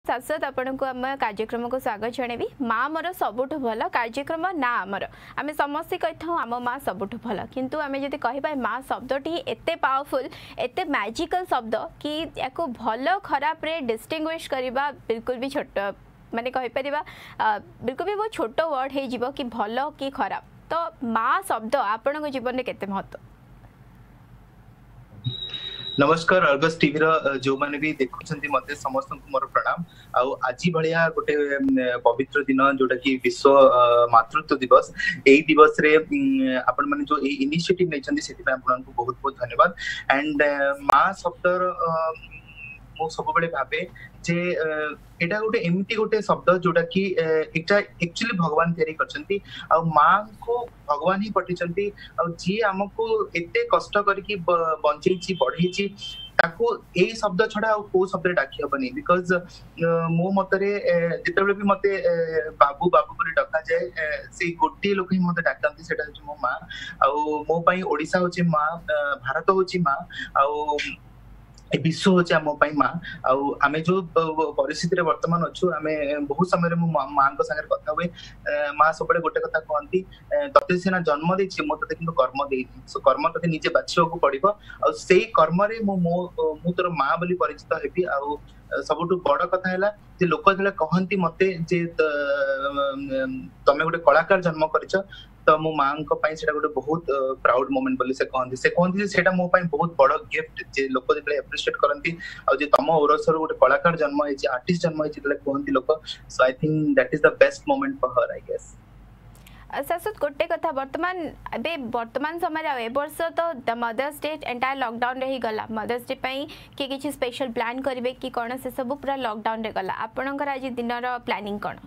शाश्वत आपण को आम कार्यक्रम को स्वागत जनइबी माँ मोर सबुठ भल कार्यक्रम ना आमर आम समस्ते कही था आम माँ सबुठ भल किंतु आम जब कह माँ शब्दटी एत पावरफुल एत मैजिकल शब्द कि या भल खराब रे डिस्टिंग्विश करवा बिल्कुल भी छोट माने कहीपर बिल्कुल भी बहुत छोट वर्ड हो कि भल कि खराब तो माँ शब्द आपण जीवन में केते महत्व। नमस्कार अर्गस टीवी जो माने भी देखुछंती मते समस्त को मोर प्रणाम आउ आजी भलिया गोटे पवित्र दिन जोटा कि विश्व मातृत्व दिवस एई दिवस रे आपण माने जो एई इनिशिएटिव नै छंदी सेति आपण को बहुत बहुत धन्यवाद एंड मां शब्दर मो सब बडे भाबे जे एटा गोटे एमती गोटे शब्द जोटा कि एटा एक्चुअली भगवान तयारी करछंती आ मां को भगवान ही पठिचंती आ जी हमको एते कष्ट करके बंचैची पढैची ताको ए शब्द छडा आ को शब्द डाकी हबनी बिकॉज़ मो मतरे जेतेबेले भी मते बाबू बाबू करे डका जाए से गोटी लोक ही मते डाकंती सेटा मो मां आ मो पई ओडिसा होची मां भारत होची मां आ विश्व होचे आम माँ आमे जो परिस्थिति वर्तमान अच्छु आमे बहुत समय माँ संगे कथा हुए माँ सब गोटे कथा कहती तते सीना जन्म देछि मो तते किंतु कर्म देछि सो कर्म तते निजे बाछियो को पड़िबो आ सेही कर्म रे मो तोर माँ बोली परिचित हेबी आ सबुठु बड़ कथा हैला जे लोक जले कहंती मते जे तमे गोटे कलाकार जन्म करिछ तो मो मां को पई सेटा गोटे बहुत प्राउड मोमेंट बोली से कहंती जे सेटा मो पई बहुत बड़ गिफ्ट जे लोक जले एप्रिशिएट करंती आ जे तम ओरसर गोटे कलाकार जन्म हेछि आर्टिस्ट जन्म हेछि जले कहंती लोक so I think that is the best moment for her I guess. Shashwat गोटे कथा वर्तमान समय ए वर्ष तो मदर्स डे एंटायर लॉकडाउन रे ही गला मदर्स डे पई कि किछि स्पेशल प्लान करिवे कि कोन से सब पूरा लॉकडाउन रे गला आपनकर आज दिनर प्लानिंग कोन?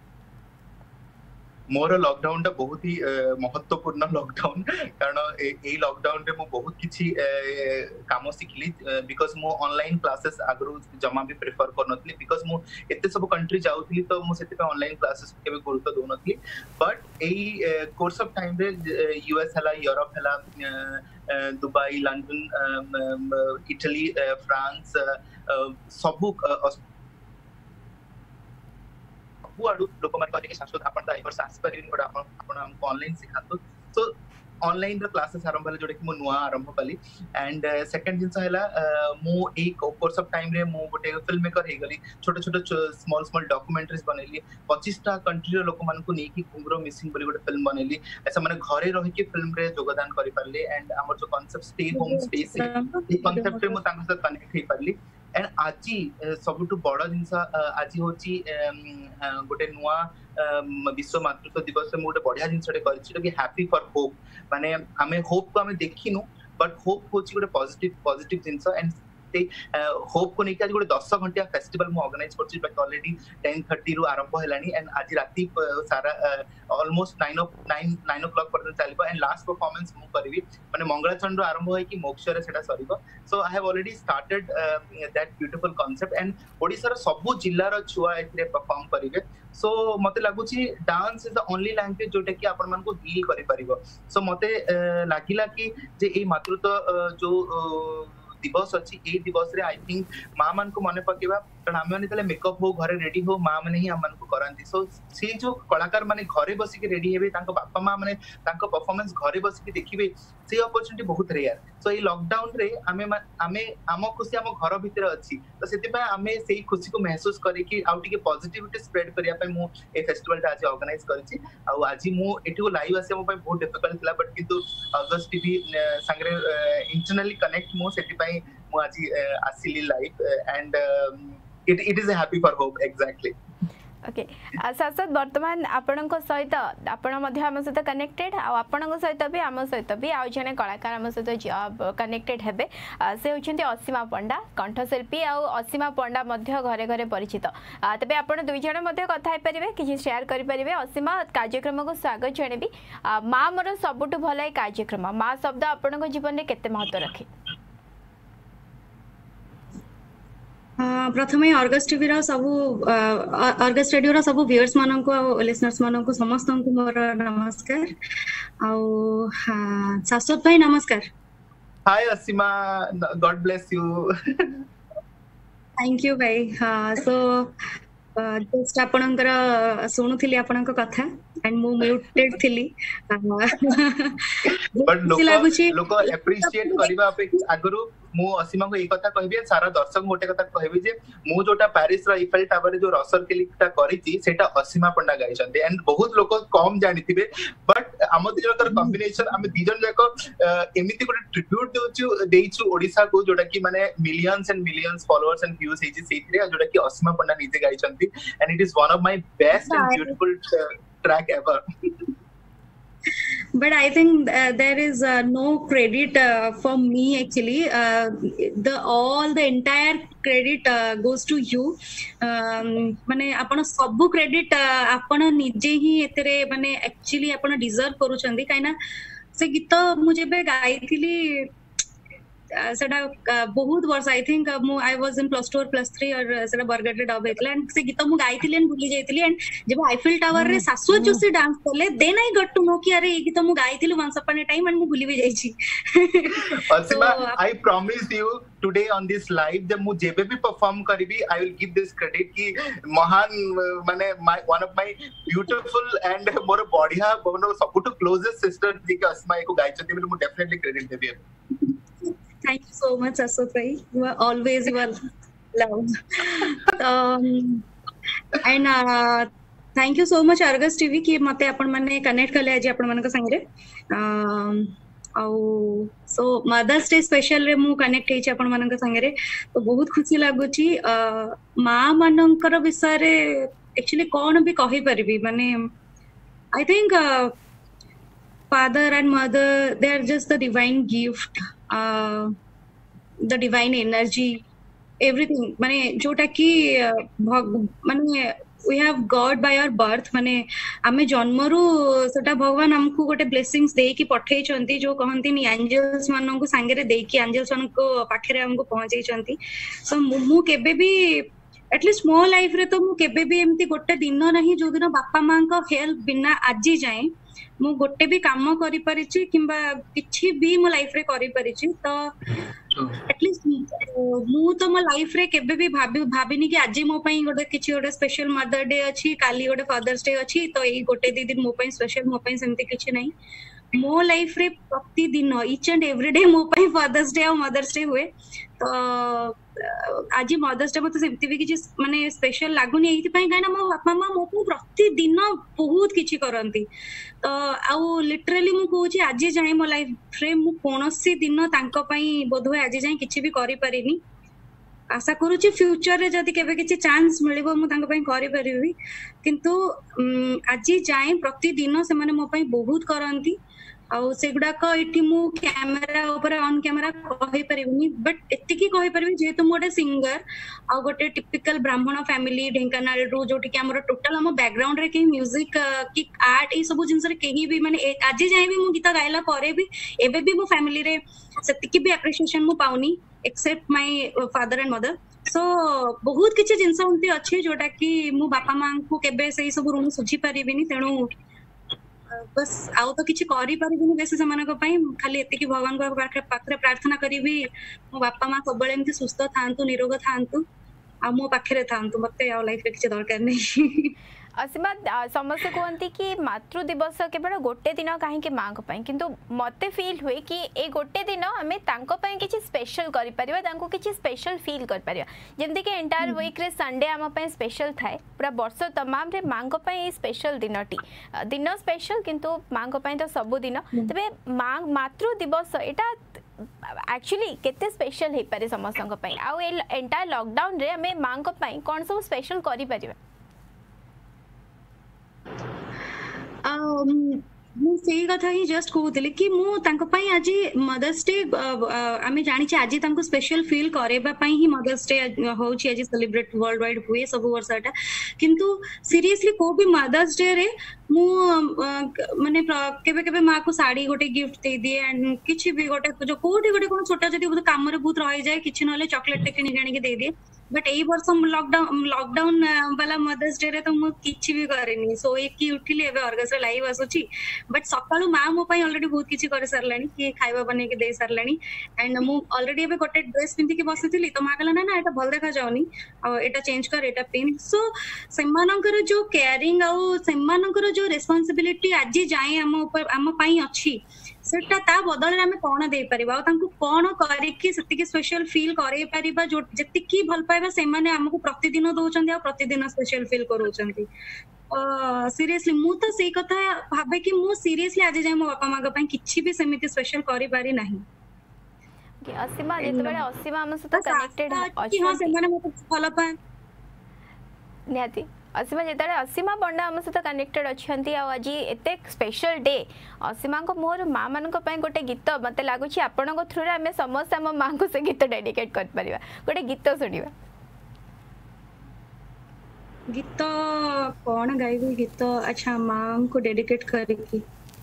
मोर लॉकडाउन टा बहुत ही महत्वपूर्ण लॉकडाउन कारण ए लॉकडाउन रे मो बहुत किछि काम सिखली बिकॉज़ मो ऑनलाइन क्लासेस आगरु जमा भी प्रेफर करनथली बिकॉज़ मो एते सब कंट्री जाउथली तो मो सेते ऑनलाइन क्लासेस केबे गुरुत्व दोनथली बट ए कोर्स ऑफ टाइम रे यूएस हला यूरोप हला दुबई लंदन इटली फ्रांस सब लोक माने शाश्वत आपण ता एकर सांस्कृतिक बडा आपण हमको ऑनलाइन सिखातो सो ऑनलाइन द क्लासेस आरंभ हले जोडे कि मो नुवा आरंभ कली एंड सेकंड दिन हला मो एक कोर्स ऑफ टाइम रे मो गोटे फिल्म मेकर हे गली छोटे छोटे स्मॉल स्मॉल डॉक्यूमेंटरीज बनेली 25 टा कंट्री रे लोक मान को नै कि कुंगरो मिसिंग बोली गोटे फिल्म बनेली ऐसा माने घरे रहि के फिल्म रे योगदान करि पारले एंड हमर जो कांसेप्ट स्टे होम स्टे ए कांसेप्ट रे मो तांग से कनेक्ट हे पारली एंड आजी सबुठु बड़ जिंस आजी होची गोटे नुआ विश्व मातृत्व दिवस में गोटे बढ़िया जिनसटे करछि कि हैप्पी फॉर होप माने हमें होप को हमें देखिनु बट होप होची गोटे पॉजिटिव जिंस एंड होप को लेके आज गोटे 10 घंटा फेस्टिवल मु ऑर्गेनाइज करछि बट ऑलरेडी 10:30 रु आरंभ हेलानी एंड आज राती सारा ऑलमोस्ट 9 o'clock पर्यंत चलिबो एंड लास्ट परफॉर्मेंस मु करबी माने मंगलाचंड आरंभ होय कि मोक्ष रे सेटा सरीबो so I have already started that beautiful concept and Odisha रो सबु जिल्ला रो छुआ एथरे परफॉर्म करिवे सो मते लागुची dance is the only language जोटे कि आपण मन को हील करि परिबो सो मते लागिला कि जे ए मातृत्व जो दिवस अच्छी ए दिवस रे आई थिंक माँ मान को मने पकेबा कारण हम माने तले मेकअप हो घरे रेडी हो माँ माने ही हम मान को करंती सो से जो कलाकार माने घरे बसी के रेडी हेबे तांको बापा माँ माने तांको परफॉर्मेंस घरे बसी के देखिबे से अपॉर्चुनिटी बहुत रेयर सो ए लॉकडाउन रे हमें आम खुशी आम घर भीतर अच्छी तो सेति पय हमें सेही खुशी को महसूस करे कि आउ टिके पॉजिटिविटी स्प्रेड करिया पय मु ए फेस्टिवल ता आज ऑर्गेनाइज करछि आ आज मु एठिको लाइव आसे मो पय बहुत डिफिकल्ट थिला बट किंतु अगस्त टीवी संगरे इंटरनली कनेक्ट मु सेति पय मु आज आसिली live and it is a happy for hope exactly okay Shashwat वर्तमान आपणक सहित आपण मध्य आम सहित कनेक्टेड आपणक सहित भी आम सहित भी आउ जने कलाकार आम सहित कनेक्टेड हेबे से होचंती असीमा पंडा कंठशिल्पी आ असीमा पंडा मध्य घरे घरे परिचित तबे आपण दुई जण मध्य कथा हे परिबे कि शेयर करि परिबे असीमा कार्यक्रम को स्वागत जणेबी मां मोर सबुठ भलै कार्यक्रम मां शब्द आपणक जीवन में केते महत्व रखे? प्रथमे अर्गस टीवी रा सबु अर्गस रेडियो रा सबु व्यूअर्स मानन को लिसनर्स मानन को समस्त को मोर नमस्कार आ शाश्वत भाई नमस्कार। Hi Asima God bless you. Thank you भाई। हाँ सो जस्ट आपणकर शुणुली आपण कथा एंड मु म्यूटेड थिली बट लोक एप्रिशिएट करबा अपेक्षा आगरु मु असीमा को एक कथा कहबी सारा दर्शक गोटे कथा कहबी जे मु जोटा पेरिस रो इफेल टावर जो रसर केलिकटा करिछि सेटा असीमा पंडा गाइछन्ते एंड बहुत लोक कम जानिथिबे बट हम दिजकर कॉम्बिनेशन हम दिजन जाको एमिति कोटे ट्रिब्यूट देइछु ओडिसा को जोटा कि माने millions and millions followers and views हेछि सेथिरे जोटा कि असीमा पंडा निजे गाइछन्ती and it is one of my best and beautiful track ever but I think there is no credit for me actually. All the entire credit goes to you. माने आपण सब credit आपण निजे ही एतरे माने एक्चुअली आपण डिजर्व करूछंदी काइना से गीत मु जेबे गाइथिली सेटा बहुत वर्ष I think I was in +2 और +3 और सेटा बरगड डब हेतला एंड से गीत मु गाइथिली एंड भूली जाइथिली एंड जब आईफिल टावर रे सासुआ जोशी डांस करले then I got to know कि अरे ये गीत मु गाइथिली वंस अपन टाइम एंड मु भूली भी जाइछि Asima I promise you today on this live जब मु जेबे भी परफॉर्म करबी I will give this credit कि महान माने one of my beautiful and more बढ़िया मोर सबटू क्लोजेस्ट सिस्टर जी के असीमा को गाइछथि मु डेफिनेटली क्रेडिट देबी Thank you so much, Aswat bhai. You are always loved. And thank you so much, Argus TV, कि मते आपण माने कनेक्ट करले आज आपण मानक संगे सो मदर्स डे स्पेशल रे मु कनेक्ट हेछि आपण मानक संगे रे तो बहुत खुशी लागुची मां मानकर विषय रे एक्चुअली कोन भी कहि परबी माने I think father and mother, they are just the divine gift, the divine energy, everything. माने जोटा कि माने we have God by our birth. माने आमे जन्मरू सेटा भगवान हमको गोटे ब्लेसिंग्स देई कि पठेई चंती जो कहंती नि एंजल्स मानन को संगे रे देई कि एंजल्स मानन को पाखरे हमको पहुंचेई चंती. सो मु केबे भी एटलीस्ट मो लाइफ रे तो मु केबे भी एमती गोटे दिन नहीं जो दिन बापा मां को हेल्प बिना आजी जाए मु गोटे भी काम करि परिछि किंबा किछि भी मो लाइफ रे करि परिछि तो एटलीस्ट मु तो मो लाइफ रे केबे भी भाबिनी कि आज मो पई गोटे किछि गोटे स्पेशल मदर डे अछि काली गोटे फादर्स डे अछि तो एई गोटे दी दिन मो पई स्पेशल मो पई सेमति किछि नै मो लाइफ रे प्रति दिन ईच एंड एवरी डे मो पई फादर्स डे और मदर्स डे हुए तो आज मदर्स डे मते सेमति भी किछि माने स्पेशल लागुनी एथि पई काना मो बापा मां मो को प्रति दिन बहुत किछि करंती तो आउ लिटरली मु कहूची आज जाए मो लाइफ रे मु कोनोसी दिन तांको पई बोधवे आज जाए किछि भी करि परिनी आशा करूची फ्यूचर रे जदी केबे किछि चांस मिलिबो मु तांको पई करि परिबी किंतु आज जाए प्रति दिन से माने मो पई बहुत करंती आउ सेगुडा को इटी मु कैमरा ऊपर ऑन कैमरा कहि परिबनी बट एति की कहि परिबी जेतु मु गोटे सिंगर आ गोटे टिपिकल ब्राह्मण फैमिली ढेंकानाल रो जोटी कि हमर टोटल हम बैकग्राउंड रे के म्यूजिक की आर्ट ए सब जिंस रे केही भी माने आज जाय भी मु गीत गायला करे भी एबे भी मो फैमिली रे सेति भी एप्रिसिएशन मु पाउनी except my father and mother so बहुत किछि जिंस उंती अछि जोटा कि मु बापा मां को केबे सही सब ऋण सुझी परिबिनी तेणु बस आउ तो किछि करि परिबिनी बेसी समान को पई खाली एति कि भगवान को पाखरे प्रार्थना करिबी मो बापा मां सबले एमति सुस्थ थांतु निरोग थांतु आ मो पाखरे थांतु मते आ लाइफ रे किछि दरकार नै असीमा समस्त कहती कि मातृ दिवस केवल गोटे दिन कहीं माँ को किंतु मते फील हुए कि ए गोटे दिन आम किसी स्पेशल कर स्पेशल फील कर जमती कि एंटायर वीक रे संडे आम स्पेशल थाए पूरा वर्ष तमाम रे माँ को स्पेशल दिनटी दिन स्पेशल किंतु माँ को तो सब दिन तेरे मातृ दिवस एटा एक्चुअली केते स्पेशल हो पारे समस्त आउ एंटायर लॉकडाउन रे आम माँ को कौन सब स्पेशल करि परिबा मु सेही कथा ही जस्ट कहूली कि मु तांको पई आज मदर्स डे आमे जानि छी आज तांको स्पेशल फील करेबा पई ही मदर्स डे होची आज सेलिब्रेट वर्ल्ड वाइड हुए सब वर्षटा किंतु सीरियसली को भी मदर्स डे रे मु माने केबे केबे मां को साड़ी गोटे गिफ्ट दे दिए एंड किछि भी गोटे जो कोठी गोटे कोन छोटा जदी काम रे बहुत रहि जाए किछि नले चॉकलेट टे किनि जानि के दे दिए बट एई वर्ष लॉकडाउन वाला मदर्स डे रे तो मु किछि भी करेनी सोई की उठिली एबे अर्गस लाइव आसुची बट सकाळु मा मो पई ऑलरेडी बहुत किछि करे सरलानी कि खाइबा बने के दे सरलानी एंड मु ऑलरेडी एबे गोटे ड्रेस पिंधि के बसिथिली तो मा कहला ना ना एटा भल देखा जाउनी आ एटा चेंज कर एटा पिन सो सेमानकर जो केयरिंग आ सेमानकर जो रिस्पांसिबिलिटी आजि जाए हम ऊपर हम पई अछि सेटा ता बदल रे हमें कोन दे परिबा आ तांको कोन करी कि सेति के स्पेशल फील करे परिबा जो जति की भल पाइबा से माने हमको प्रतिदिन दोचंदी आ प्रतिदिन स्पेशल फील करूचंदी सीरियसली मु तो सेई कथा भाबे कि मु सीरियसली आज जाय मो बापा माग पई किछि भी समिति स्पेशल करि पारी नाही कि असीमा जेते बेले असीमा हम सहित कनेक्टेड अछि हां से माने मते भल पाए निहाती असीमा जेते असीमा पंडा हम सहित कनेक्टेड अछंती आ आज एते स्पेशल डे असीमा को मोर मां मान को पई गोटे गीत मते लागु छी आपण को थ्रू रे हमें समस्त हम मां को से गीत डेडिकेट कर परिबा गोटे गीत सुनिबा गीत कौन गाइबे गीत अच्छा मां को डेडिकेट करेगी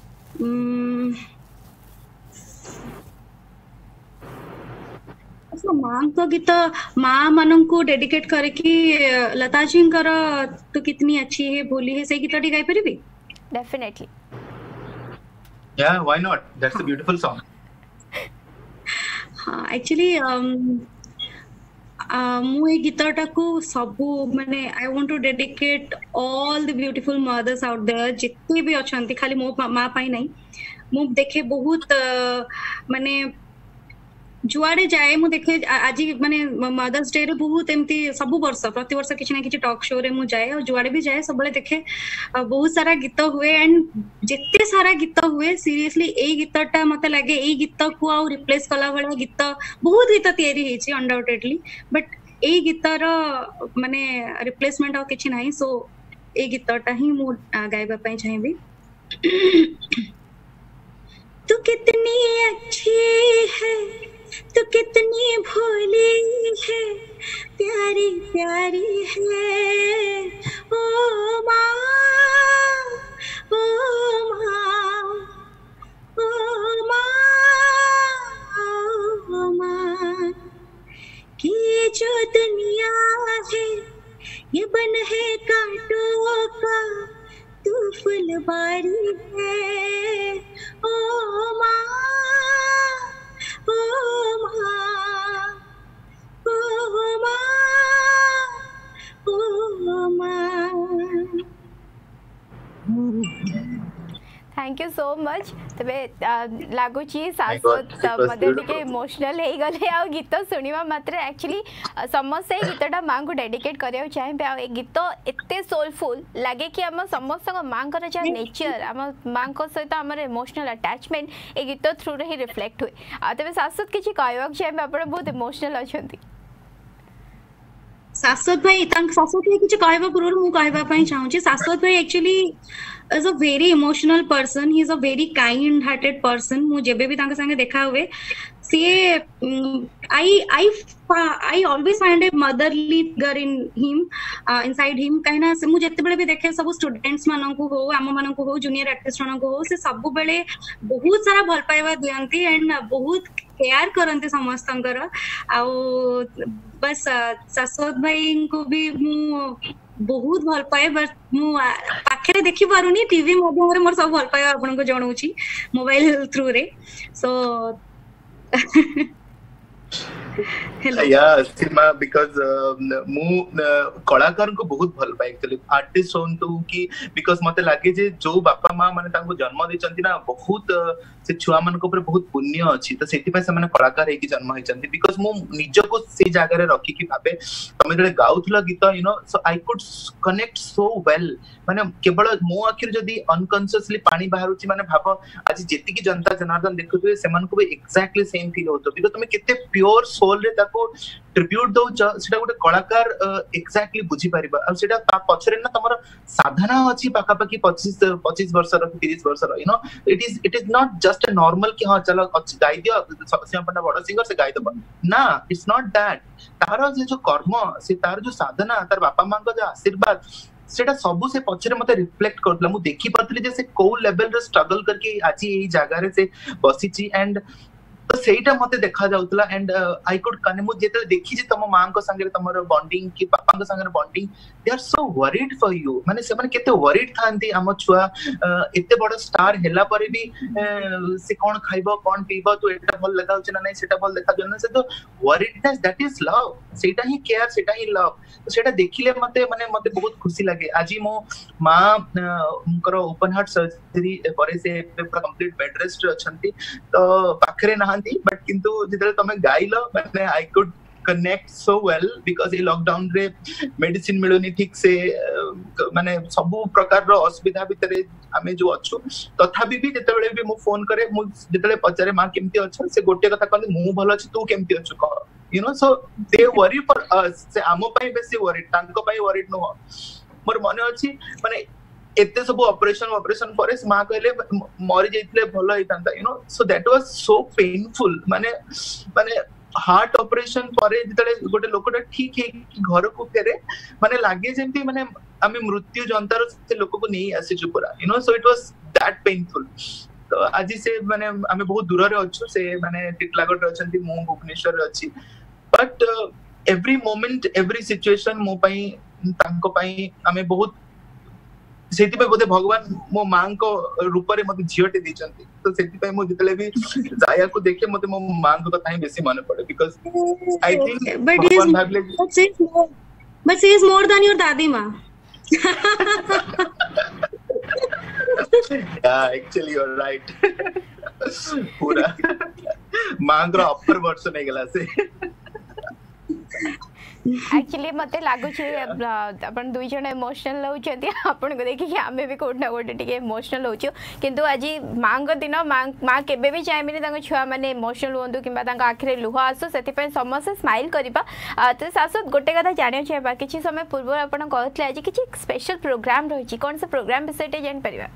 अच्छा मां को गीत मां मानन को डेडिकेट करे कि लता जी कर तो कितनी अच्छी है बोली है सही गीत गाई परिबी definitely yeah why not that's a beautiful song हां एक्चुअली मु ए गीतटा को सबु माने I want to dedicate all the beautiful mothers out there जितने भी अछंती खाली मो मां पाई नहीं मु देखे बहुत माने जुआड़े जाए मु देखे आज माने मदर्स डे रे बहुत एमती सब वर्ष प्रति वर्ष किछि ना किछि टॉक शो रे मु जाए और जुआड़े भी जाए सब देखे बहुत सारा गीत हुए एंड जिते सारा गीत हुए सीरियसली ए गीतटा मते लागे ए गीत को आ रिप्लेस कला वाला गीत बहुत गीत तयारी हेछि अनडाउटेडली बट ए गीतर माने रिप्लेसमेंट आ किछि नाही सो ए गीतटा ही मु गाइबा पई चाहेबी तू कितनी अच्छी है तो कितनी भोली है प्यारी प्यारी है ओ माँ ओ माँ ओ माँ ओ माँ कि जो दुनिया है ये बन है कांटों का तू फुलवारी है ओ माँ थैंक यू सो मच तबे लागु छी सासत मदे टिके इमोशनल हे गले आ गीत सुनिबा मात्र एक्चुअली समस्त ए गीतटा मां को डेडिकेट करियो चाहे आ ए गीत एते सोलफुल लागे कि हम समस्त मां कर जा नेचर हम मां को सहित हमर इमोशनल अटैचमेंट ए गीत थ्रू रे ही रिफ्लेक्ट हुए आ तबे सासत किछि कहयो चाहे आपण बहुत इमोशनल अछंती शाश्वत भाई शाश्वत भाई कुछ कहबा पूर्व मु कहबा पई चाहू छी शाश्वत भाई actually is a very emotional person he is a very kind hearted person मु जेबे भी तांके संगे देखा हुए सी I always find a motherly girl in him inside him कहना से मु जत्ते बेले भी देखे सब स्टूडेंट्स मानन को हो आम मानन को हो जूनियर आर्टिस्ट मानन को हो से सब बेले बहुत सारा भल पाइबा दियंती एंड बहुत केयर करंती समस्तंकर आ बस शाश्वत भाई को भी मु बहुत भल पाए बट मु पाखे देखि पारुनी टीवी माध्यम रे मोर सब भल पाए आपन को जणाउची मोबाइल थ्रू रे सो या सीमा बिकॉज मु कलाकार को बहुत भल पाए एक्चुअली आर्टिस्ट होन तो कि बिकॉज मते लागे जे जो बापा मां माने तांको जन्म देचंती ना बहुत से छुआ मन को ऊपर बहुत पुण्य अछि तो सेति पे से माने कलाकार हे कि जन्म हेचंती बिकॉज मु निज को से जगह रे रखी कि भाबे तमे जडे गाउथला गीत you know so I could connect so well माने केवल मो आखिर जदी अनकॉन्शियसली पानी बाहरुची माने भाबो आज जेति की जनता जनार्दन देखुतबे सेमान को भी एग्जैक्टली सेम फील होतो बिकॉज तमे केते प्योर सोल रे ताको ट्रिब्यूट दो सेटा गोटे कलाकार एग्जैक्टली बुझी परिबा आ सेटा ता पछरे ना तमरो साधना अछि पाका पाकी 25 वर्ष रो 30 वर्ष रो you know it is not just a normal कि हां चलो गाई दियो सबसे अपन बड़ सिंगर से गाई दबा ना इट्स नॉट दैट तारो जो कर्म से तार जो साधना तार बापा मां को जो आशीर्वाद सेटा सबु से पछरे मते रिफ्लेक्ट करतला मु देखि पतली जे से को लेवल रे स्ट्रगल करके आजी एही जगह रे से बसिची एंड तो सेटा मते देखा जाउतला एंड आई कुड कने मु जेते देखि जे तम मां को संगे तमरो बॉन्डिंग की पापा को संगे bonding they are so worried for you माने से माने केते वरीड थांती हम छुआ एते बड़ स्टार हेला परे भी से कोन खाइबो कोन पीबो तो एटा भल लगा छ ना नहीं सेटा भल देखा जन से तो वरीडनेस दैट इज लव सेटा ही केयर सेटा ही लव तो सेटा देखिले मते माने मते बहुत खुशी लागे आजी मो मां करो ओपन हार्ट सर्जरी परे से पूरा कंप्लीट बेड रेस्ट अछंती तो पाखरे नहांती बट किंतु जितले तमे गाइलो माने I could connect so well because ए लॉकडाउन रे मेडिसिन मिलुनी ठीक से माने सब प्रकार रो असुविधा भितरे हमें जो अच्छो तथापि भी जेतेबेले भी मु फोन करे मु जेतेबेले पचारे मां केमती अच्छा से गोटे कथा कहली मु भलो अछि तू केमती अच्छो कह you know so they worry for us से आमो पई बेसी वरी तांको पई वरीड नो मोर मने अछि माने एते सब ऑपरेशन पर मां कहले मरि जाइतले भलो हितांता you know so that was so painful माने माने हार्ट ऑपरेशन परे जितले गोटे लोकटा ठीक है कि घर को फेरे माने लागे जेंती माने आमे मृत्यु जंतार से लोक को नहीं आसी छु पूरा you know so it was that painful तो आज से माने आमे बहुत दूर रे अछु से माने टिटलागढ़ रे अछंती मु भुवनेश्वर रे अछि but every moment every situation मो पई तांको पई आमे बहुत सेति पे बोधे भगवान मो मां को रूप रे मते झियोटे दिचंती तो सेति पे मो जितले भी जाया को देखे मते मो मां को कथा ही बेसी मन पड़े बिकॉज़ आई थिंक भगवान भाबले but she is more than your दादी मां yeah actually you're right पूरा मां को अपर वर्जन हे गला से एक्चुअली मते लागु छे अपन दुई जण इमोशनल हो छथि अपन को देखि कि हमें भी कोठना कोठे टिके इमोशनल हो छु किंतु आज मां को दिन मां केबे भी चाहेमिनी तांग छुआ माने इमोशनल होंदु किबा तांग आखरे लुह आसु सेति पे समस्त स्माइल करिबा तो सासुत गोटे कथा जानियो छे बा किछि समय पूर्व अपन कहतले आज किछि स्पेशल प्रोग्राम रहि छि कोन से प्रोग्राम विषय जान परिबा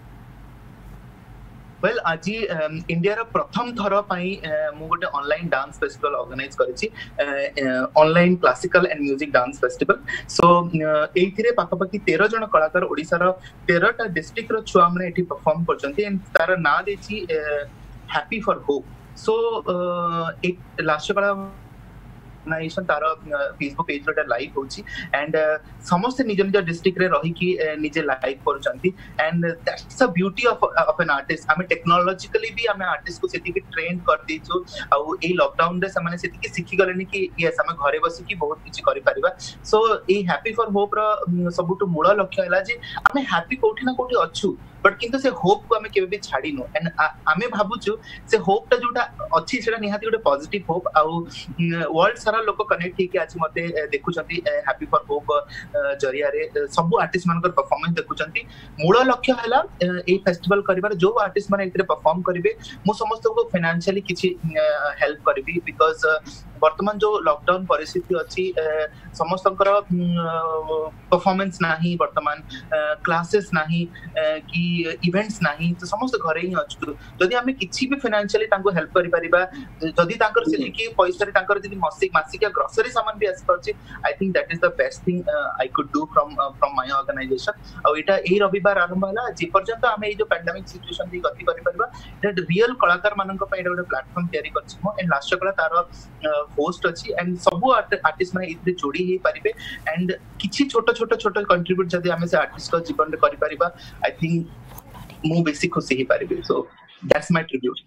वेल आज इंडिया रो प्रथम थरो पई मु गोटे ऑनलाइन डांस फेस्टिवल ऑर्गेनाइज करिछि online classical and music dance festival सो एथिरे पाखपाखी 13 जण कलाकार ओडिसा रो 13 टा डिस्ट्रिक्ट रो छुआ माने एठी परफॉर्म करचंती एंड तार ना देछि हैप्पी फॉर होप सो एक लास्ट कला ऑर्गेनाइजेशन तार फेसबुक पेज रे लाइव होची एंड समस्त निज निज डिस्ट्रिक्ट रे रही कि निजे लाइव करचंती and that's a beauty of an artist हमें टेक्नोलॉजिकली भी हमें आर्टिस्ट को सेति के ट्रेन कर दिछु आ ए लॉकडाउन रे समाने सेति के सिखि गलेनी कि यस हम घरे बसी कि बहुत किछि करि परिबा सो ए हैप्पी फॉर होप रो सबुटु मूल लक्ष्य हला जे हमें हैप्पी कोठी ना कोठी अछु बट किंतु से होप को हमें केबे भी छाडी नो एंड हमें भाबुछु से होप ता जोटा अछि सेटा निहाती गोटे पॉजिटिव होप आ वर्ल्ड सारा लोक कनेक्ट कि आज मते देखुचंती हैप्पी फॉर होप जरिया रे सब आर्टिस्ट मानकर परफॉर्मेंस देखुचंती मूल लक्ष्य हला ए फेस्टिवल करिबार जो आर्टिस्ट माने एतरे परफॉर्म करिवे मो समस्त को फाइनेंशियली किछि हेल्प करबी बिकॉज़ वर्तमान जो लॉकडाउन परिस्थिति अछि समस्तकर परफॉर्मेंस नाही वर्तमान क्लासेस नाही कि इवेंट्स नाही तो समस्त घरे ही अछि जदि हमें किछि भी फाइनेंशियली तांको हेल्प करि परिबा जदि तांकर से कि पैसा रे तांकर जदि मासिक ग्रोसरी सामान भी आस परछि I think that is the best thing I could do from my organization आ एटा ए रविवार आरंभ हला जे पर्यंत हमें ए जो पैंडेमिक सिचुएशन दी गति करि परिबा दैट रियल कलाकार मानन को पई एटा प्लेटफॉर्म तयारी करछि मो एंड लास्ट कला तार होस्ट अछि एंड सब आर्टिस्ट माने इतरे जोड़ी हे परिबे एंड किछि छोट कंट्रीब्यूट जदि हमें से आर्टिस्ट को जीवन रे करि परिबा आई थिंक मो बेसिक खुशी हे परिबे so that's my tribute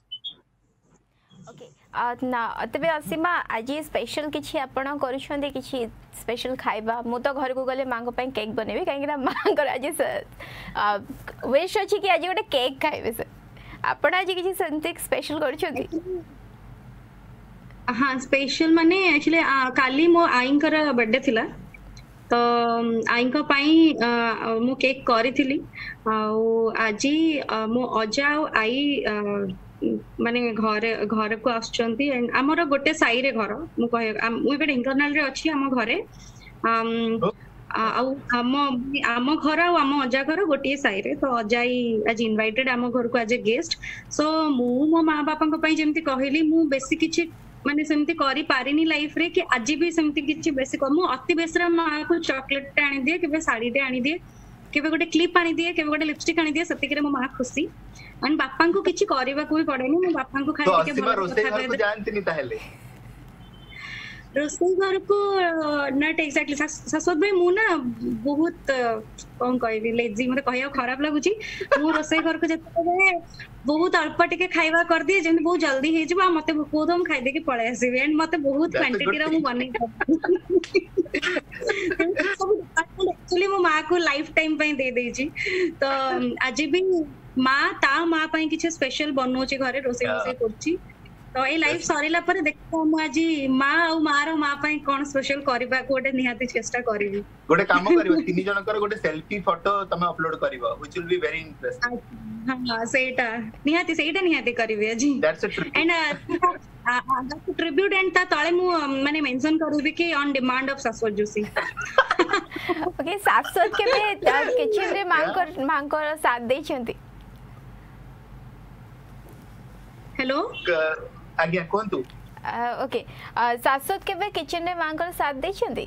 okay ना तबे असीमा आज स्पेशल किछि आपण करूछंदी किछि स्पेशल खाइबा मु तो घर को गले मांगो पई केक बनेबी काहे कि मां कर आज विश अछि कि आज गोटे केक खाइबे से आपण आज किछि संतिक स्पेशल करूछंदी हाँ स्पेशल माने एक्चुअली काली मो आईंकर बर्थडे थिला तो आईंक पाई मु केक करिथिली आज मो अजा आई माने घर को आछंती एंड हमर गोटे साई रे घर मु कहे मु एबे इंटरनल रे अछि हम घरे आम घर आम अजा घर गोटे साई रे तो अजाई आज इनवाइटेड आम घर को एज ए गेस्ट सो मो माँ बापा पई जेमती कहली मु बेसी किछि माने सेमती करी पारिनी लाइफ रे कि आज भी सेमती किछि बेसी मु अति बेसरा माँ को चॉकलेट आनी दिए कि साड़ी टे आनी दिए केबे गोटे क्लिप आनी दिए केबे गोटे लिपस्टिक आनी दिए सेतिकरे मो मां खुशी एंड बापा को किछि करबा को भी पड़ेनी मो बापा को खाली के तो रोसे घर को जानती नहीं ताहेले रोसे घर को नॉट एग्जैक्टली शाश्वत भाई मु ना बहुत कौन कहबी लेजी मते कहिया खराब लागुची मु रोसे घर को जते बहुत अल्प टिके खाइबा कर दिए जेम बहुत जल्दी हे जबा मते भूख होदम खाइ दे के पळे आसी एंड मते बहुत क्वांटिटी रा मु बनै एक्चुअली मो मां को लाइफ टाइम पई दे देई छी तो आज भी माँ पई किछ स्पेशल बनोची घरे रोसे रोसे करची तो ए लाइफ सरीला पर देखो हम आज माँ और माँ पई कोन स्पेशल करबा कोटे निहाती चेष्टा करबी गोटे काम करबो तीन जन कर गोटे सेल्फी फोटो तमे अपलोड करबो which will be very interesting हां सेटा निहाती करबी आज that's a tribute and that's a tribute and ता तळे मु माने मेंशन करबी कि ऑन डिमांड ऑफ शाश्वत जोशी ओके शाश्वत के किचन रे मांकर साथ देई छंती हेलो आज्ञा कोंतु ओके शाश्वत के किचन रे मांकर साथ देई छंती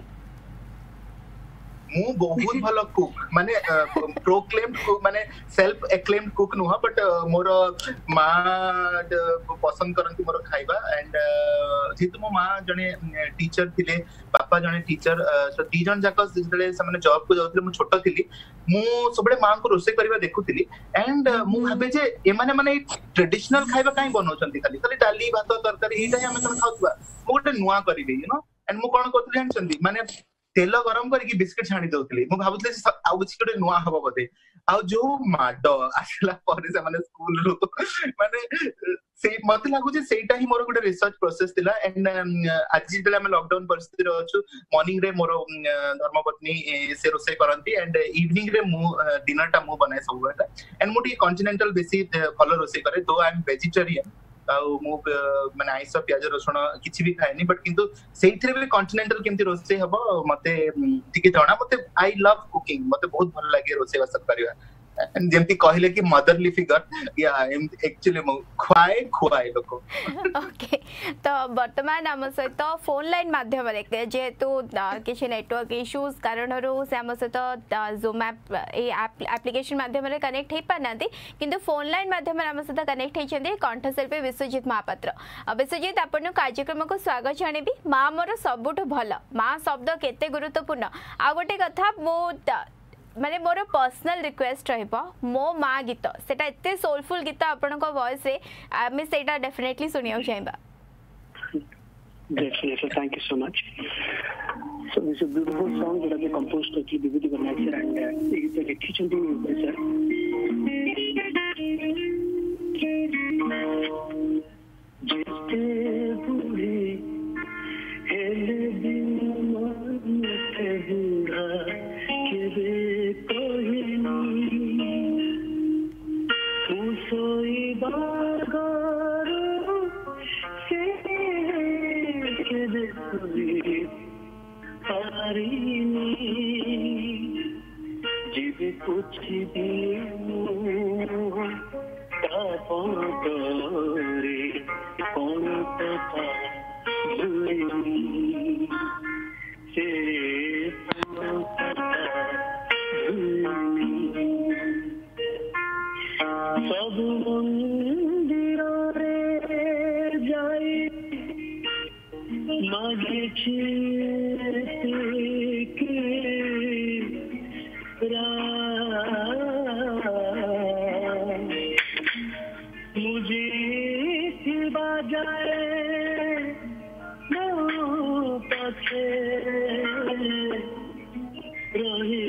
मु बहुत भलो कुक माने प्रोक्लेम्ड कुक माने सेल्फ एक्लेम्ड कुक नुह बट मोर माँ पसंद करंती मोर खाइबा एंड जेतु मो माँ जने टीचर थिले पापा जने टीचर सो दी जन जाक जले से माने जॉब को जाउतले मु छोटो थिली मु सबले माँ को रोसे करबा देखुथिली एंड मु भाबे जे ए माने ट्रेडिशनल खाइबा काई बनौचंती खाली डाली भात तरकारी एटा हम कोन खाउतबा मु गोटे नुआ करिबे यू नो एंड मु कोन करथि जानचंदी माने तेल गरम करके बिस्किट छाणी दउतली मु भाबुतले आउ किछ गोटे नुआ हबो बदे आ जो माडो आसला पर से माने स्कूल रो माने से मते लागु जे सेटा ही मोर गोटे रिसर्च प्रोसेस थिला एंड आज जेला हम लॉकडाउन परिस्थिति रो अछु मॉर्निंग रे मोर धर्मपत्नी से रोसे करंती एंड इवनिंग रे मु डिनर टा मु बनाए सब बेटा एंड मु टी कॉन्टिनेंटल बेसी फॉलो रोसे करे दो आई एम वेजिटेरियन मु माने आइस प्याज रसुण किछि भी खाएनी बट किंतु सेइथरे भी कॉन्टिनेंटल केमति रोसे हबो मते टिके जणा मते आई लव कुकिंग मते बहुत भल लागे रोसे वास करबा जेमती कहले कि मदरली फिगर या एक्चुअली मु खुआए लोक ओके तो वर्तमान हम सहित फोन लाइन माध्यम रे जेतु किछि नेटवर्क इश्यूज कारणरू से हम सहित जूम ऐप एप्लीकेशन माध्यम रे कनेक्ट हे पानांती किंतु फोन लाइन माध्यम रे हम सहित कनेक्ट हेचंदी कंठशिल्पी विश्वजीत महापात्र विश्वजीत आपन कार्यक्रम को स्वागत जणेबी मां मोर सबुठ भल मां शब्द केते गुरुत्वपूर्ण आ गोटे कथा मो माने मोर पर्सनल रिक्वेस्ट रहबो मो मां गीत सेटा एते सोलफुल गीत आपन को वॉइस रे आमे सेटा डेफिनेटली सुनियो चाहबा Definitely, thank you so much. So this is a beautiful song that I composed to Vibhuti Garnacher and it's a teaching sir. Jeste buri hele din mate bura kebe kohini tu soi bagaru se kebe soi harini jibe kuch diye tapotore kon tata dhuni se सब मंदिर रे जाई मागे के मुझे सिवा जाए पछे रही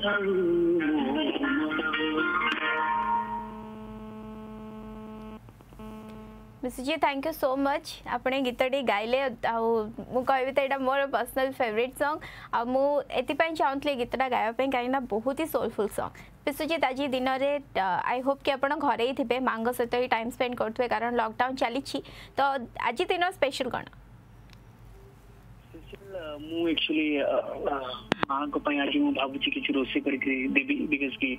mister ji thank you so much आपने गीतटी गाइले मु कहबी तो एटा मोर पर्सनल फेवरेट सॉन्ग आ मु एति पई चाहतले गीतटा गायबा पई काइना बहुत ही सोलफुल सॉन्ग विश्वजीत आज दिन में आई होप कि आप घरे ही थे मांग सहित ही टाइम स्पेंड करुवे कारण लॉकडाउन चली तो आज दिन स्पेशल कौन मु एक्चुअली मां को पई आज मु भाबुची कि रोसे करके देबी बिकॉज़ कि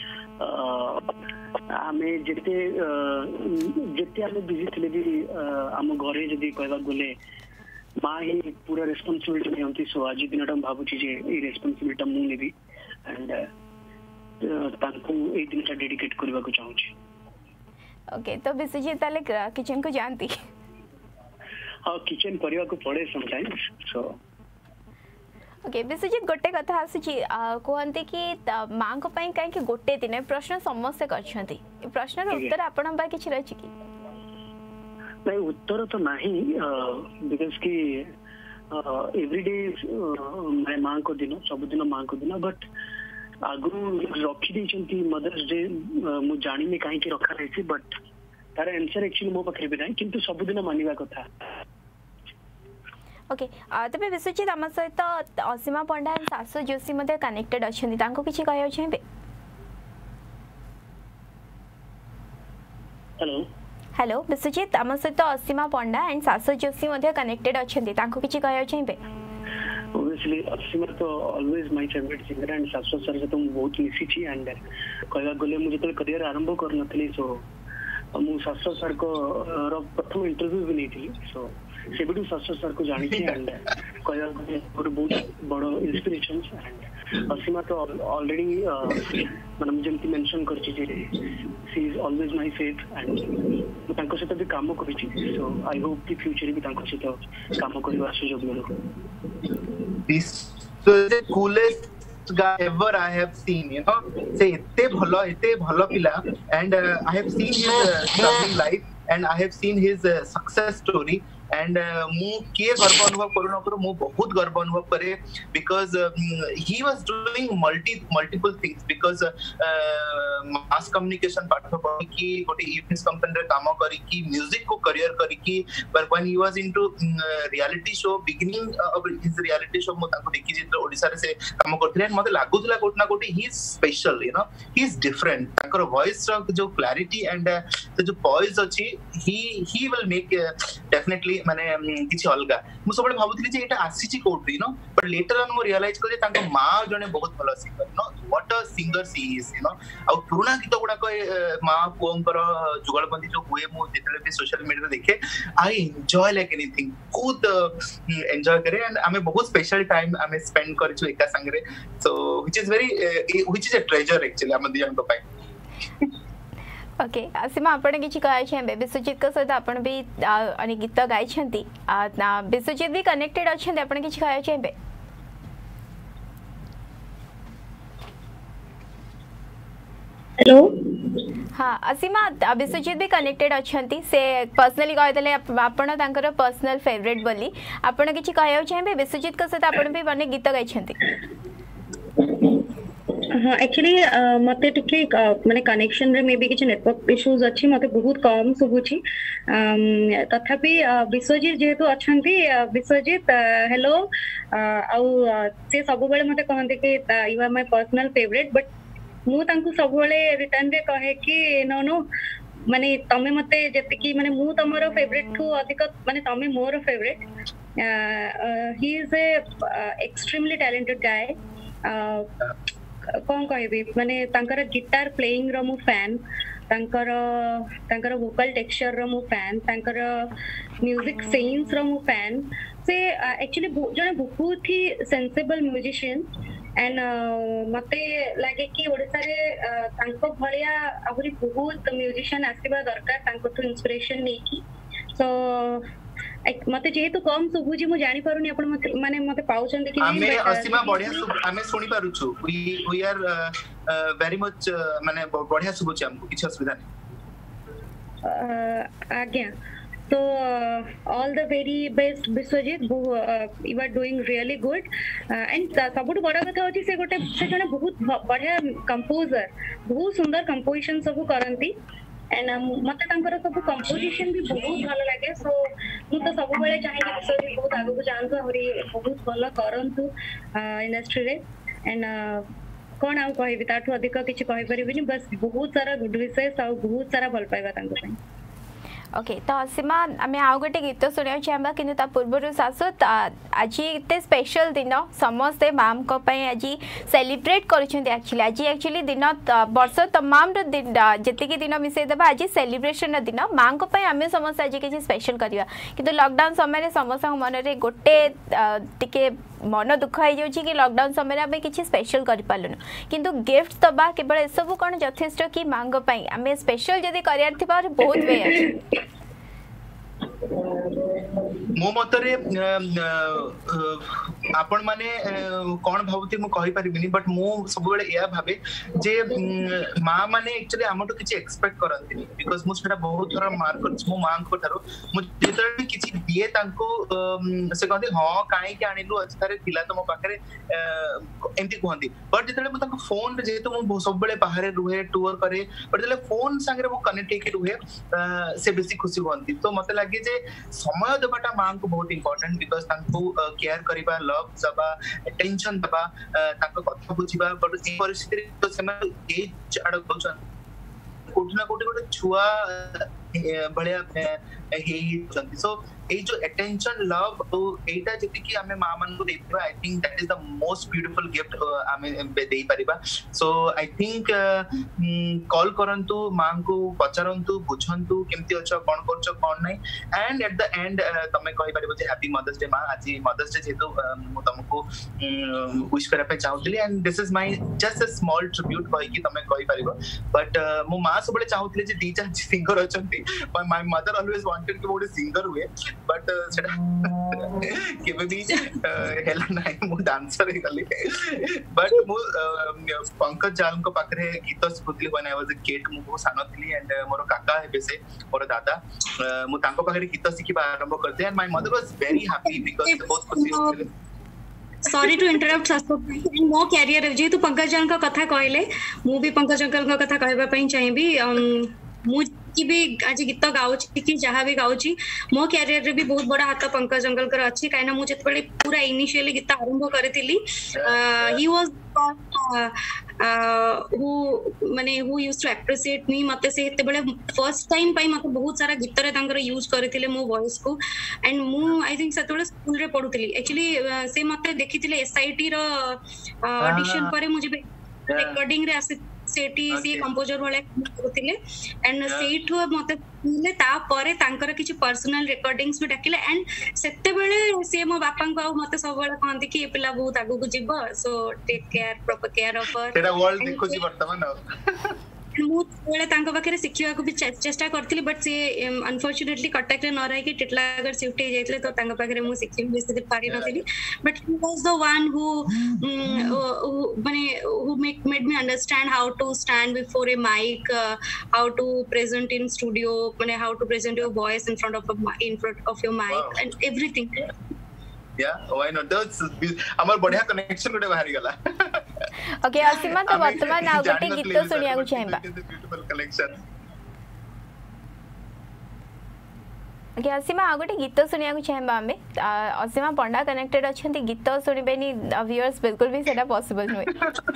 आमे जते आमे बिजी थिले भी आम घरे जदी कहबा गले मां ही पूरा रिस्पांसिबिलिटी नियंती सो आज दिन भाबुची जे ई रिस्पांसिबिलिटी मु नेबी एंड तांको ए दिनटा डेडिकेट करबा को चाहू छी। ओके तो विश्वजीत ताले किचन को जानती हां किचन करबा को पड़े समटाइम्स सो ओके विश्वजीत गोटे कथा आसुची कहते कि माँ को पाई कहीं गोटे दिन प्रश्न समस्ते करछंती प्रश्न उत्तर आपण बा किछि रहछि कि नहीं उत्तर तो नहीं बिकॉज कि एवरीडे मैं माँ को दिन सब दिन माँ को दिन बट आगु रखी देछंती मदर्स डे मु जानी में कहीं की रखा रही बट तार आंसर एक्चुअली मो पाखरे भी नहीं किंतु सब दिन मानिबा कथा। ओके तबे विश्वजीत आम सहित असीमा पंडा एंड सासु जोशी मध्ये कनेक्टेड अछंती तांको किछि कहयो छैबे। हेलो हेलो विश्वजीत आम सहित असीमा पंडा एंड सासु जोशी मध्ये कनेक्टेड अछंती तांको किछि कहयो छैबे। obviously असीमा तो always my favourite singer and सासु सर से तो बहुत मिसी छी एंड कहवा गले मु जतले करियर आरंभ करनथली सो मु सासु सर को प्रथम इंटरव्यू भी नहीं सो से बिटू सासु सर को जानी छी एंड कहवा गले और बहुत बड़ो इंस्पिरेशन एंड असीमा तो ऑलरेडी मतलब जेंति मेंशन करछि जे she is always my faith and तांको से भी काम करिछि सो आई होप कि फ्यूचर भी तांको से काम करबा सुयोग मिलो। This so the coolest guy ever I have seen, you know. Say ete bhalo pila, and I have seen his struggling life, and I have seen his success story. And मु के गर्व अनुभव करू न करू मु बहुत गर्व अनुभव करे because he was doing multiple things because mass communication पाठ पढी कि गोटे इवेंट्स कंपनी रे काम करी कि म्यूजिक को करियर करी कि but when he was into reality show beginning of his reality show मु ताको देखि जे ओडिसा रे से काम करथले मते लागुतला कोट ना कोटी he is special, you know, he is different ताकर वॉइस रो जो क्लैरिटी एंड जो पॉइज अछि he will make definitely माने किछि अलगा मु सबले भाबुथि जे एटा आसीची कोड नो बट लेटर ऑन मु रियलाइज कर जे तांको मां जने बहुत भलो singer no what a singer she is, you know. आ पुराना गीत गुडा को मां पुंकर जुगलबंदी जो हुए मु जेतले भी सोशल मीडिया देखे आई एन्जॉय लाइक एनीथिंग बहुत एन्जॉय करे एंड आमे बहुत स्पेशल टाइम आमे स्पेंड करछु एका संगरे so which is a treasure actually आमे दियन को पाई। ओके असीमा आपण किछि कहै छै विश्वजीत को सहित आपण भी अनेक गीत गाइ छथि विश्वजीत भी कनेक्टेड अछथि आपण किछि कहै छै हेलो हाँ असीमा विश्वजीत भी कनेक्टेड अछथि से पर्सनली कहि देले आपण तांकर पर्सनल फेवरेट बोली आपण किछि कहै छै विश्वजीत को सहित आपण भी अनेक गीत गाइ छथि। हाँ एक्चुअली मते टिके माने कनेक्शन रे मे बी किछ नेटवर्क इश्यूज अछि मते बहुत कम सुबुछि तथापि विश्वजीत जेहेतु अछंती विश्वजीत हेलो आउ से सब बेले मते कहंते कि you are my personal favourite but मु तांकु सब बेले रिटर्न रे कहे कि नो नो माने तमे मते जते कि माने मु तमरो फेवरेट ठू अधिक माने तमे मोर favourite he is a extremely talented guy कौन कहबी माने तांकर गिटार प्लेइंग रो मु फैन तांकर वोकल टेक्सचर रो मु फैन तांकर म्यूजिक सेंस रो मु फैन से एक्चुअली जने बहुत ही सेंसिबल म्यूजिशियन एंड मते लागे कि ओडिसा रे तांको भलिया आहुरी बहुत म्यूजिशियन आसीबा दरकार तांको तो इंस्पिरेशन नै की सो मते जेहेतु कम सुबुजी मु जानि पारुनी आपण मते माने मते पाउछन कि हमें असीमा बढ़िया हमें सुनी पारु छु वी आर वेरी मच माने बढ़िया सुबुची हमको किछ असुविधा नै आज्ञा तो all the very best Biswajit you are doing really good and सबुठ बड़ा कथा होची से गोटे से जने बहुत बढ़िया कंपोजर बहुत सुंदर कंपोजिशन सब करंती एंड मते तांकर सब कंपोजिशन भी बहुत भलो लागे सो मु तो सब बेले चाहे विश्वजीत बहुत आगु को जानतो हरी बहुत भलो करंतु इंडस्ट्री रे एंड कोन आउ कहबी ताठू अधिक किछ कहि परिबिनी बस बहुत सारा गुड विशेष आ बहुत सारा भल पाइबा तांको पई। ओके तो सीमा आम आउ गोटे गीत शुणा चाहबा कि पूर्व शाश्वत आज एत स्पेशल दिन समस्ते माँ को आज सेलिब्रेट करुँच दिन वर्ष तमाम जी दिन मिसेदेवा आज सेलिब्रेशन दिन माँ को आम समस्त आज किसी स्पेशल करवा कि लॉकडाउन समय समस्त मन में गोटे टिके मन दुख हो कि लॉकडाउन समय आम किसी स्पेशल कर पार्लुन किंतु गिफ्ट दबा केवल एसबू कौन यथेष्ट कि माँ आम स्पेशल जदि कर बहुत वे अच्छे मो मतरे आपण माने कौन भावती मु कहि परिबिनी बट मु सब बेले या भाबे जे मां माने एक्चुअली हमटो किछि एक्सपेक्ट करंतिनी बिकॉज़ मु सेटा बहुत थोड़ा मार कर मु मां को थारो मु जेतरे किछि दिए तांको से कहते हां काहे के आनिलु आज थारे थिला तो मो पाखरे एमती कहंती बट जेतरे मु तांको फोन रे जेतो मु सब बेले बाहर रुहे टूर करे बट जेले फोन संगे मु कनेक्ट के रुहे से बेसी खुशी होंती तो मते लागे जे समय देबाटा मां को बहुत इंपोर्टेंट बिकॉज़ तांको केयर करिबा लव दबा अटेंशन दबा तांको कथा बुझिबा बट ए परिस्थिति तो सेमा एज आड कोचन कोठी ना कोठी गोटे छुआ बढिया हेई जंती सो ए जो अटेंशन लव तो एटा जति कि हमें मां मन को देबा I think that is the most beautiful gift हमें देई परिबा सो आई थिंक कॉल करंतु मां को पचारंतु बुझंतु केमती अच्छा कोन करछो कोन नै एंड एट द एंड तमे कहि परिबो जे हैप्पी मदर्स डे मां आज मदर्स डे जेतु मु तुमको विश करा पे चाहूतली and this is my just a small tribute कहि कि तमे कहि परिबो बट मु मां सबले चाहूतली जे दीटा सिंगर अछंती माय मदर ऑलवेज वांटेड कि मोडे सिंगर हुए बट सेटा केबे भी हेला नाही मु डांसर हे गली बट मु पंकज जाल को पाखरे गीत स्फूर्ति when I was a kid मु बहुत सानो थली एंड मोर काका हे बेसे मोर दादा मु तांको पाखरे गीत सिखिबा आरंभ करते and my mother was very happy because बहुत खुशी होतले सॉरी टू इंटरप्ट शाश्वत मो कैरियर जे तू पंकज जाल का कथा कहले मु भी पंकज अंकल का कथा कहबा पई चाहिबी मु कि भी आज गीत गाउची कि जहाँ भी गाउची मो कैरियर रे भी बहुत बड़ा हाथ पंकज अंकल कर अच्छी कहीं ना मुझे बड़े पूरा इनिशियली गीत आरंभ करी ही वाज who माने who used to appreciate me मते से हेते बड़े फर्स्ट टाइम पाई मते बहुत सारा गीत रे तांकर यूज करथिले मो वॉइस को एंड मु आई थिंक सेतबेले स्कूल रे पढुतली एक्चुअली से मते देखिथिले एसआईटी रो ऑडिशन परे मुझे रिकॉर्डिंग रे आसी सेठी सी कंपोजर वाले करथिले एंड सेठो मते मिले ता परे तांकर किछि पर्सनल रिकॉर्डिंग्स भी डाकिले एंड सेते बेले से मो बापा को मते सब बेले कहंती कि पिला बहुत आगु को जिवो so take care proper care of her तेरा वर्ल्ड देखो जी वर्तमान मु बेले तांको पाखरे शिखिया को भी चेष्टा करथिली बट से अनफॉर्चूनेटली कटक रे न रही कि टिटलागढ़ शिफ्ट हे जाइतले तो तांको पाखरे मु शिखि बेसी पारी नथिली but he was the one who माने who made me understand how to stand before a mic how to present in studio माने how to present your voice in front of your mic and everything yeah why not that's हमर बढ़िया connection गोटे बाहरी गला okay असीमा तो वर्तमान आ गोटे गीत सुनिया को चाहबा ब्यूटीफुल कलेक्शन ओके असीमा आ गोटे गीत सुनिया को चाहबा हमें असीमा पंडा कनेक्टेड अछंती गीत सुनिबेनी व्यूअर्स बिल्कुल भी सेटा पॉसिबल नय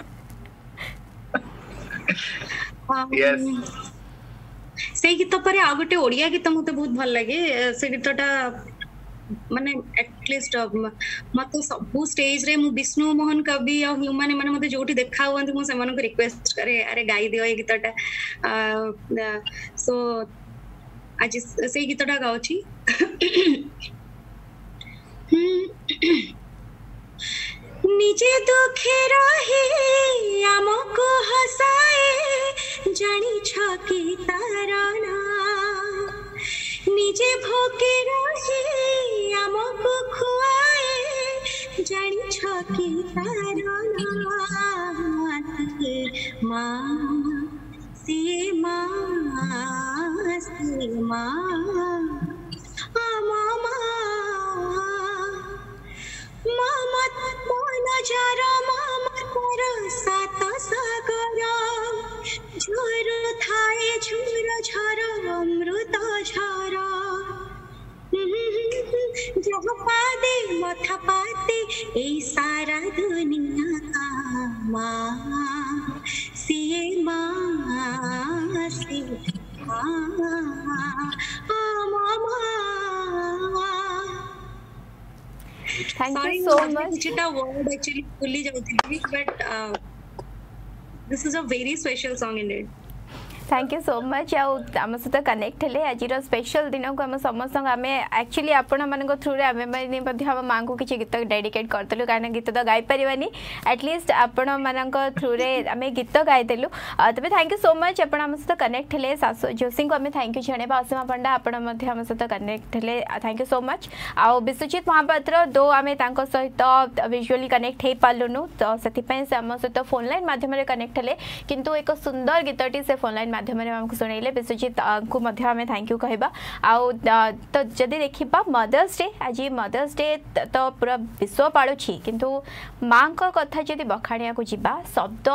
यस से गीत पर आ गोटे ओडिया गीत मते बहुत भल लागे से गीतटा माने एटलीस्ट मते सब स्टेज रे मु विष्णु मोहन कवि और ह्यूमन माने मते जोटी देखा हुंती मु सेमान को रिक्वेस्ट करे अरे गाई दियो ए गीतटा सो आज से गीतटा गाउची निजे दुखे रहे हमको हसाए जानी छकी ताराना निजे भोके रहे हमको खुआए जानी छकी ताराना माँ से मामा नजर मामा तर सात सागर झर थाए झुर झर अमृत झर जहाँ पादे मथा पाते ए सारा दुनिया का माँ से माँ से माँ थैंक यू सो मच किछटा वर्ड एक्चुअली भूली जाउथि but this is a very special song indeed thank you so much आम सहित कनेक्ट हेले आज स्पेशल दिन को आम समस्त आम एक्चुअली आपण मान थ्रू आम माँ को किसी गीत डेडिकेट करदेलु कहीं गीत तो गाई पारानी एटलिस्ट आपण मान थ्रू आम गीत गाईदेलु तेज थैंक यू सो मच आप सहित कनेक्ट हेले सासु जोशी को आम थैंक यू जनवा असीमा पंडा आपण आम सहित कनेक्ट हेले थैंक यू सो मच आउ विश्वजीत महापात्र दो आम सहित विजुअली कनेक्ट हो पार्लुनु तो से आम सहित फोन लाइन मध्यम कनेक्ट हेले किंतु एक सुंदर गीतटी से फोन लाइन माध्यम आमको शुणेले विश्वजीत को थैंक यू कहवा आउ तो जदि देखा मदर्स डे आज मदर्स डे तो पूरा विश्व पालुछि किंतु माँ का कथा जदि बखाणिया को जीवा शब्द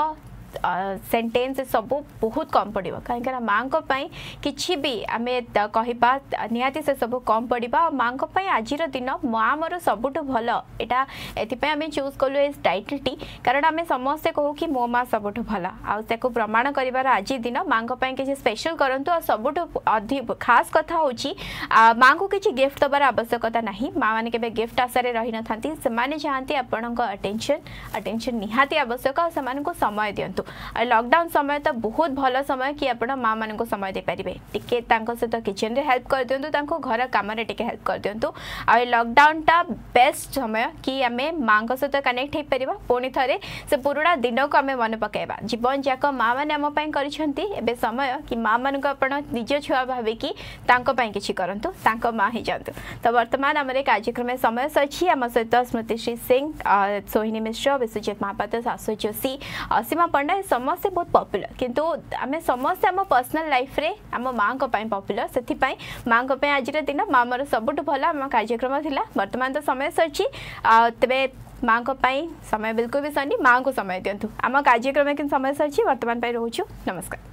सेंटेंस सब बहुत कम पड़ो कहीं माँ कि भी आम कहवा निहाती से सब कम पड़ा माँ आज दिन माँ मोर सबुठ भल यहाँ एम चूज कलु ए टाइटल टी कारण आम समस्ते कहू कि मो माँ सबुठ भल आउ प्रमाण कर आज दिन माँ किसी स्पेशल करूँ और सबुठ अधिक खास कथा हूँ माँ को किसी गिफ्ट दबार आवश्यकता ना माँ मैंने के गिफ्ट आशारे रही न था से चाहती आपण अटेंशन निहाती आवश्यक और समय दिंतु लॉकडाउन समय तो बहुत भल समय कि आप माँ मान को समय दे पारे टिके सहित किचन रे हेल्प कर दिंतु घर कम टिके हेल्प कर दिंतु आ लॉकडाउन टा बेस्ट समय कि आम माँ सहित कनेक्ट हो पार पुणी थे से पुराणा दिन को आम मन पकड़ा जीवन जाक माँ मैंने आम कर समय कि माँ मान को आप निज छुआ भाविकी किसी करूँ माँ ही जातु तो बर्तमान आम कार्यक्रम समय सही आम सहित स्मृतिश्री सिंह सोहिनी मिश्र विश्वजीत महापात्र सासु जोशी असीमा पंडा समस्ते बहुत पॉपुलर किंतु आम समस्ते आम पर्सनल लाइफ रे आम माँ को पॉपुलर से माँ को आज दिन माँ मोर सबुठ भल आम कार्यक्रम थिला वर्तमान तो समय सरी तेरे माँ को समय बिल्कुल भी सनी माँ को समय दिंतु आम कार्यक्रम कि समय सरी वर्तमान रोचु नमस्कार।